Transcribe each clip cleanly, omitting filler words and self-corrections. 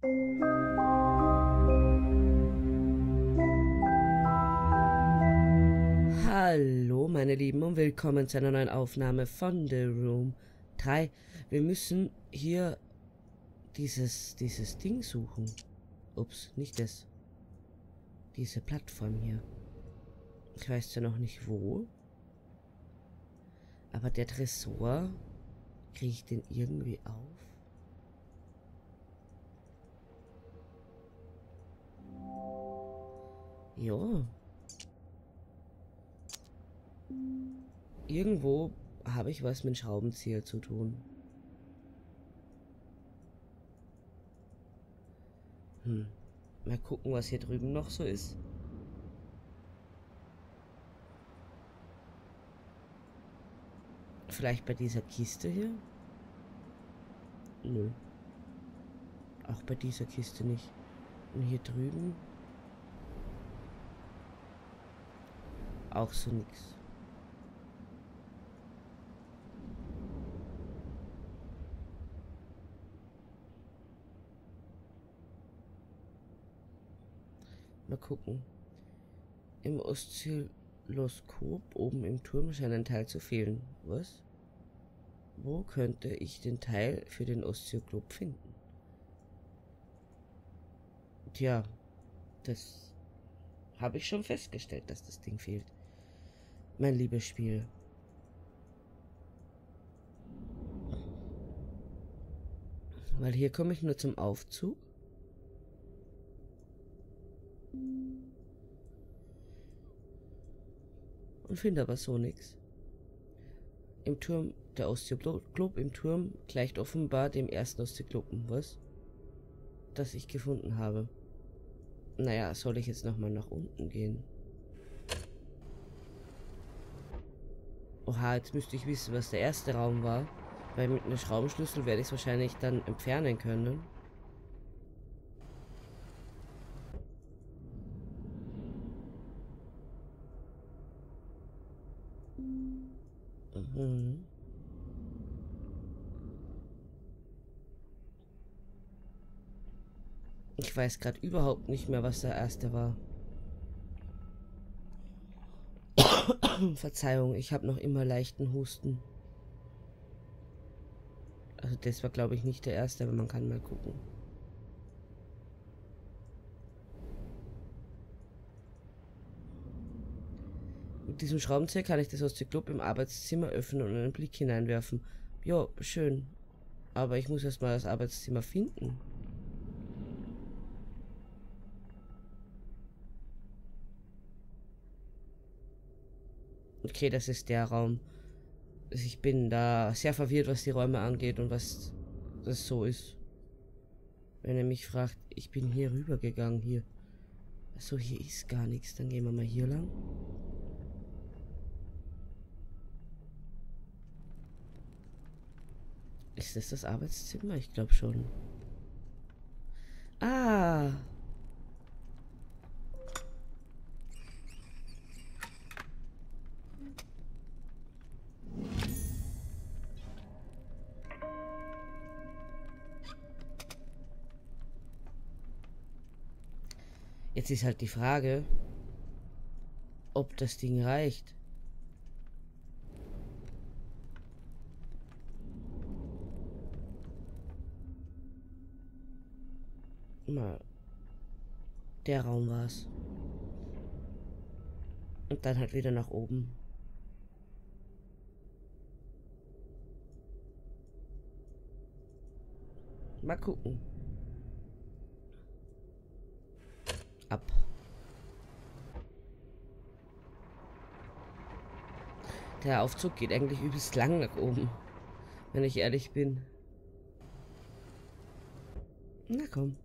Hallo meine Lieben und willkommen zu einer neuen Aufnahme von The Room 3. Wir müssen hier dieses Ding suchen. Ups, nicht das. Diese Plattform hier. Ich weiß ja noch nicht wo. Aber der Tresor, kriege ich den irgendwie auf? Ja. Irgendwo habe ich was mit Schraubenzieher zu tun. Mal gucken, was hier drüben noch so ist. Vielleicht bei dieser Kiste hier? Nö. Auch bei dieser Kiste nicht. Und hier drüben? Auch so nix. Mal gucken. Im Oszilloskop oben im Turm scheint ein Teil zu fehlen. Was? Wo könnte ich den Teil für den Oszilloskop finden? Tja, das habe ich schon festgestellt, dass das Ding fehlt. Mein liebes Spiel. Weil hier komme ich nur zum Aufzug. Und finde aber so nichts. Im Turm, der Oszilloskop im Turm gleicht offenbar dem ersten Oszilloskopen, was? Das ich gefunden habe. Naja, soll ich jetzt nochmal nach unten gehen? Oha, jetzt müsste ich wissen, was der erste Raum war. Weil mit einem Schraubenschlüssel werde ich es wahrscheinlich dann entfernen können. Mhm. Ich weiß gerade überhaupt nicht mehr, was der erste war. Verzeihung, ich habe noch immer leichten Husten. Also das war, glaube ich, nicht der erste, aber man kann mal gucken. Mit diesem Schraubenzieher kann ich das Oszilloskop im Arbeitszimmer öffnen und einen Blick hineinwerfen. Ja, schön. Aber ich muss erstmal das Arbeitszimmer finden. Okay, das ist der Raum. Ich bin da sehr verwirrt, was die Räume angeht und was das so ist. Wenn er mich fragt, ich bin hier rübergegangen, hier. Achso, hier ist gar nichts. Dann gehen wir mal hier lang. Ist das das Arbeitszimmer? Ich glaube schon. Ah! Jetzt ist halt die Frage, ob das Ding reicht. Mal. Der Raum war's. Und dann halt wieder nach oben. Mal gucken. Ab. Der Aufzug geht eigentlich übelst lang nach oben. Wenn ich ehrlich bin. Na komm.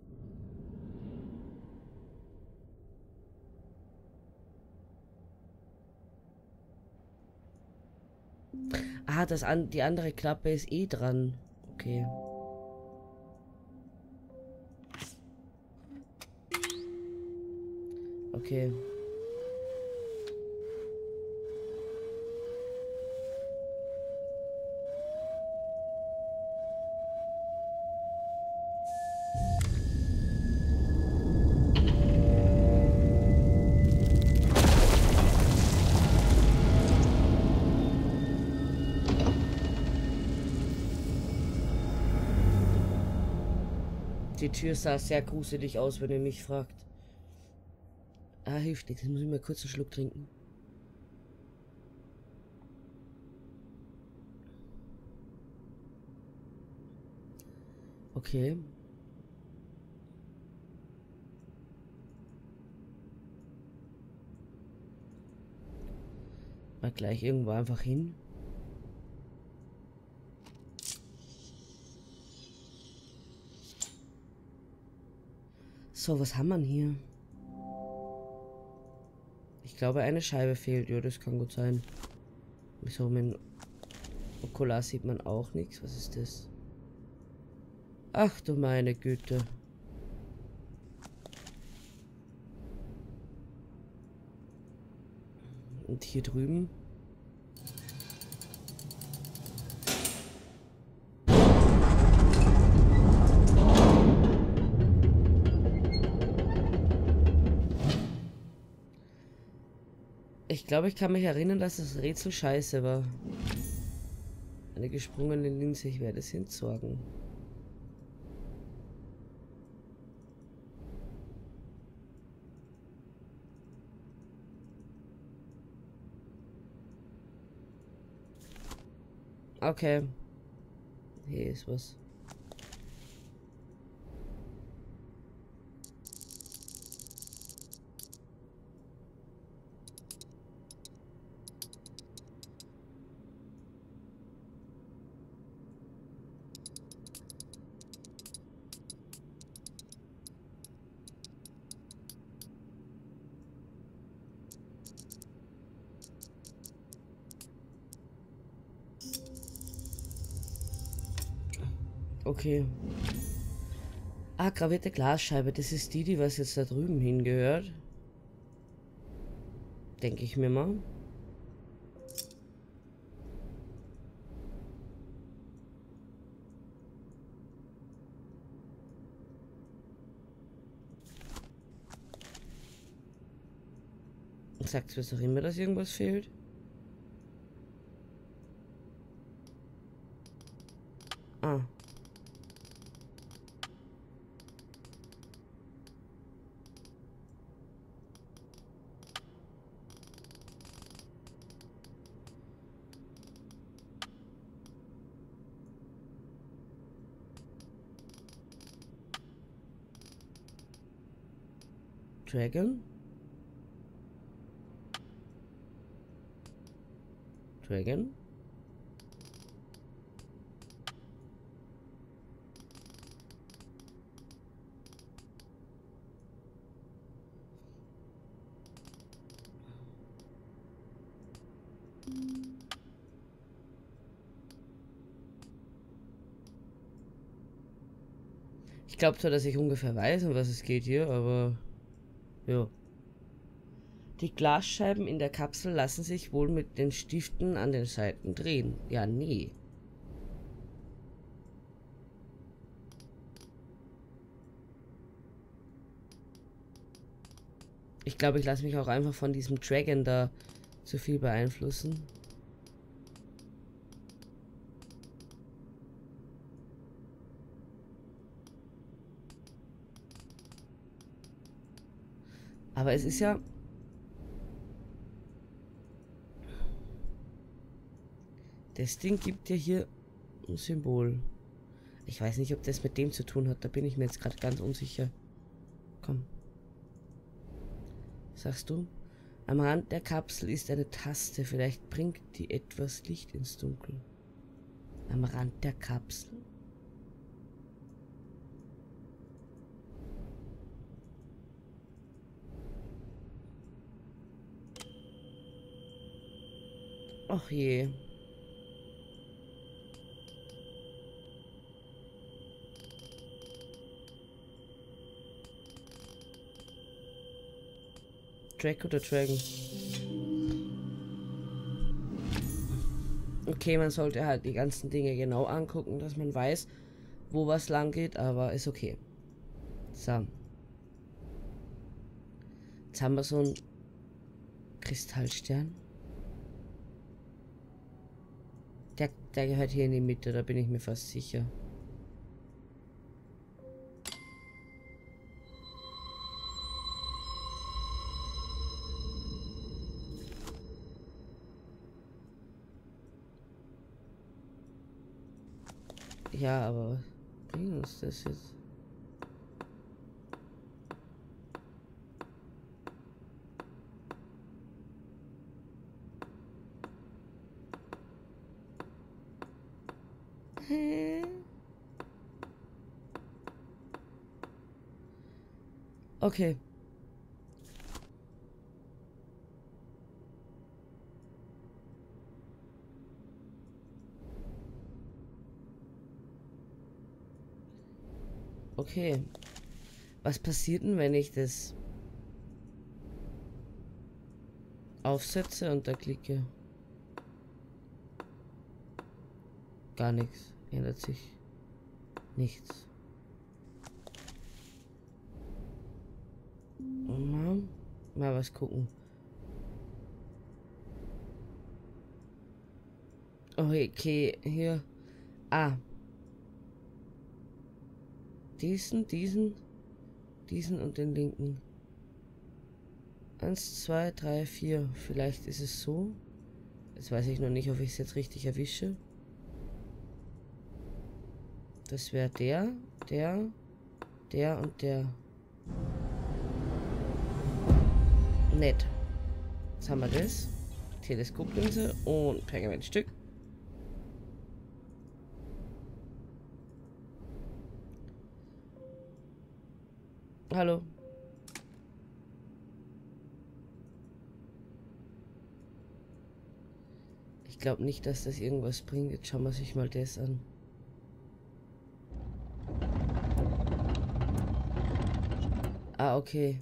Ah, die andere Klappe ist eh dran. Okay. Okay. Die Tür sah sehr gruselig aus, wenn ihr mich fragt. Ah, hilft nichts. Jetzt muss ich mal kurz einen Schluck trinken. Okay. Mal gleich irgendwo einfach hin. So, was haben wir denn hier? Ich glaube, eine Scheibe fehlt. Ja, das kann gut sein. Wieso, mit dem Okular sieht man auch nichts. Was ist das? Ach du meine Güte. Und hier drüben? Ich glaube, ich kann mich erinnern, dass das Rätsel scheiße war. Eine gesprungene Linse, ich werde es entsorgen. Okay. Hier ist was. Okay. Ah, gravierte Glasscheibe. Das ist die, was jetzt da drüben hingehört. Denke ich mir mal. Sagt es doch immer, dass irgendwas fehlt? Ah. Dragon? Dragon? Ich glaube zwar, dass ich ungefähr weiß, um was es geht hier, aber ja. Die Glasscheiben in der Kapsel lassen sich wohl mit den Stiften an den Seiten drehen. Ja, nee. Ich glaube, ich lasse mich auch einfach von diesem Dragon da zu viel beeinflussen. Aber es ist ja... Das Ding gibt ja hier ein Symbol. Ich weiß nicht, ob das mit dem zu tun hat. Da bin ich mir jetzt gerade ganz unsicher. Komm. Sagst du? Am Rand der Kapsel ist eine Taste. Vielleicht bringt die etwas Licht ins Dunkel. Am Rand der Kapsel? Ach je. Drake oder Dragon? Okay, man sollte halt die ganzen Dinge genau angucken, dass man weiß, wo was lang geht, aber ist okay. So. Jetzt haben wir so einen Kristallstern. Der gehört hier in die Mitte, da bin ich mir fast sicher. Ja, aber was bringt uns das jetzt? Hä? Okay. Okay. Was passiert denn, wenn ich das aufsetze und da klicke? Gar nichts. Ändert sich nichts. Mal was gucken. Okay, hier. Ah. Diesen und den linken. 1, 2, 3, 4. Vielleicht ist es so. Jetzt weiß ich noch nicht, ob ich es jetzt richtig erwische. Das wäre der und der. Nett. Jetzt haben wir das. Teleskoplinse und Pergamentstück. Hallo. Ich glaube nicht, dass das irgendwas bringt. Jetzt schauen wir sich mal das an. Ah, okay.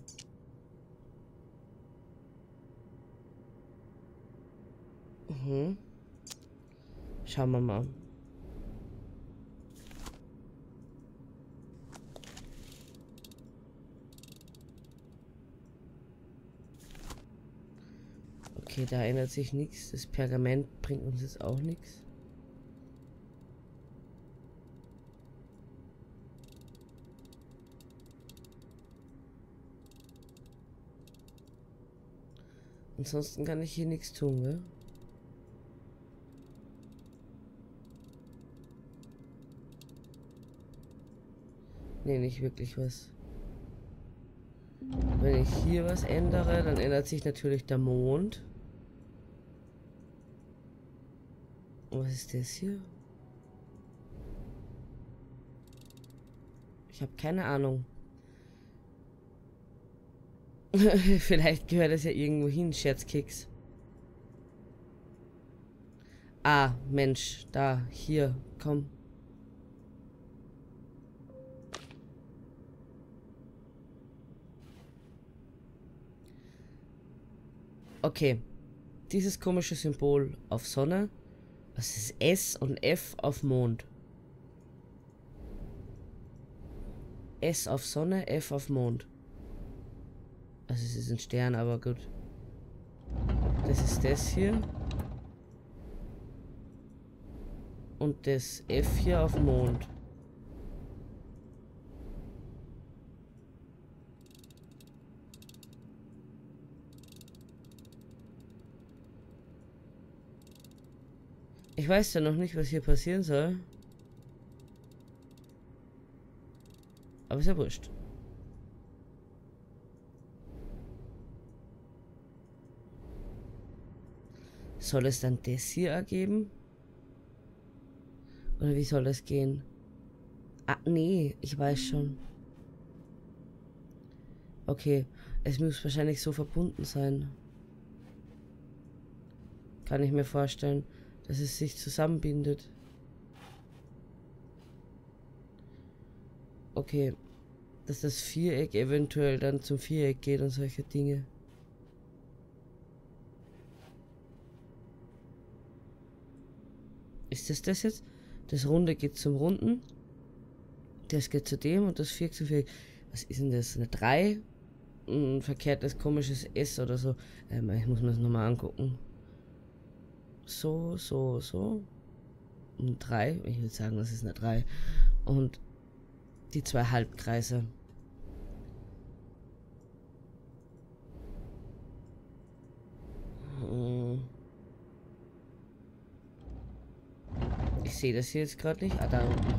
Schauen wir mal. Okay, da ändert sich nichts. Das Pergament bringt uns jetzt auch nichts. Ansonsten kann ich hier nichts tun, gell? Nee, nicht wirklich was. Wenn ich hier was ändere, dann ändert sich natürlich der Mond. Und was ist das hier? Ich habe keine Ahnung. Vielleicht gehört es ja irgendwo hin, Scherzkeks. Ah, Mensch, da, hier, komm. Okay, dieses komische Symbol auf Sonne, das ist S und F auf Mond. S auf Sonne, F auf Mond. Also es ist ein Stern, aber gut. Das ist das hier. Und das F hier auf Mond. Ich weiß ja noch nicht, was hier passieren soll. Aber ist ja wurscht. Soll es dann das hier ergeben? Oder wie soll das gehen? Ah, nee, ich weiß schon. Okay, es muss wahrscheinlich so verbunden sein. Kann ich mir vorstellen, dass es sich zusammenbindet. Okay, dass das Viereck eventuell dann zum Viereck geht und solche Dinge. Ist das jetzt? Das Runde geht zum Runden. Das geht zu dem und das Viereck zum Viereck. Was ist denn das? Eine 3? Ein verkehrtes komisches S oder so. Ich muss mir das nochmal angucken. So. Eine 3. Ich würde sagen, das ist eine 3. Und die 2 Halbkreise. Ich sehe das hier jetzt gerade nicht. Ah, da unten.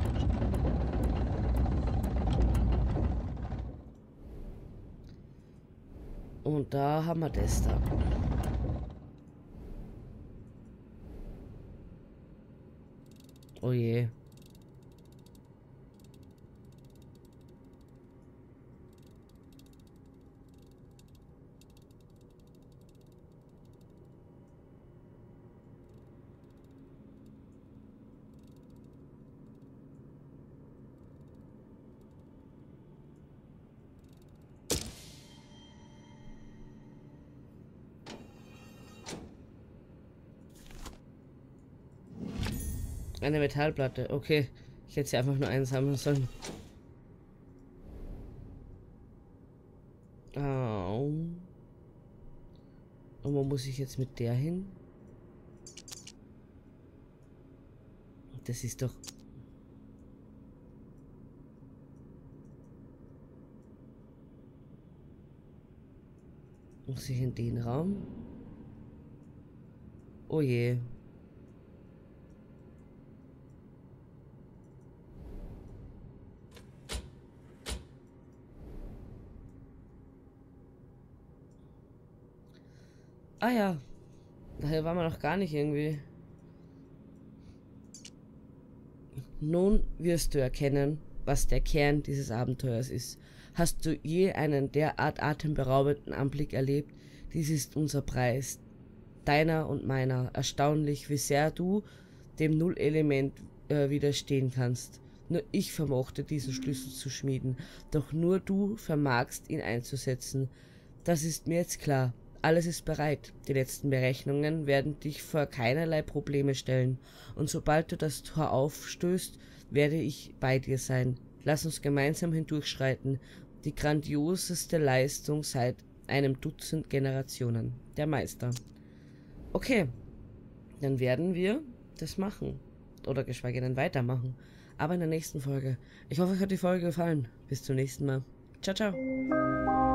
Und da haben wir das da. Oh je. Eine Metallplatte. Okay. Ich hätte sie einfach nur einsammeln sollen. Au. Und wo muss ich jetzt mit der hin? Das ist doch... Muss ich in den Raum? Oh je. Ah ja. Daher waren wir noch gar nicht irgendwie. Nun wirst du erkennen, was der Kern dieses Abenteuers ist. Hast du je einen derart atemberaubenden Anblick erlebt? Dies ist unser Preis. Deiner und meiner. Erstaunlich, wie sehr du dem Nullelement widerstehen kannst. Nur ich vermochte diesen Schlüssel zu schmieden, doch nur du vermagst ihn einzusetzen. Das ist mir jetzt klar. Alles ist bereit. Die letzten Berechnungen werden dich vor keinerlei Probleme stellen. Und sobald du das Tor aufstößt, werde ich bei dir sein. Lass uns gemeinsam hindurchschreiten. Die grandioseste Leistung seit einem Dutzend Generationen. Der Meister. Okay, dann werden wir das machen. Oder geschweige denn weitermachen. Aber in der nächsten Folge. Ich hoffe, euch hat die Folge gefallen. Bis zum nächsten Mal. Ciao, ciao.